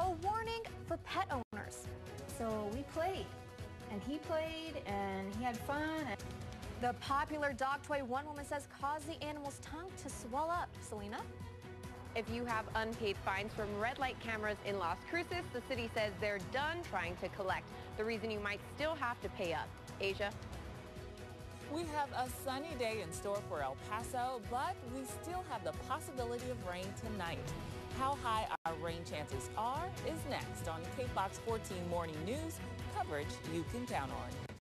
a warning for pet owners. So we played, and he played, and he had fun. The popular dog toy, one woman says, caused the animal's tongue to swell up. Selena? If you have unpaid fines from red light cameras in Las Cruces, the city says they're done trying to collect. The reason you might still have to pay up. Asia? We have a sunny day in store for El Paso, but we still have the possibility of rain tonight. How high our rain chances are is next on KFOX 14 Morning News, coverage you can count on.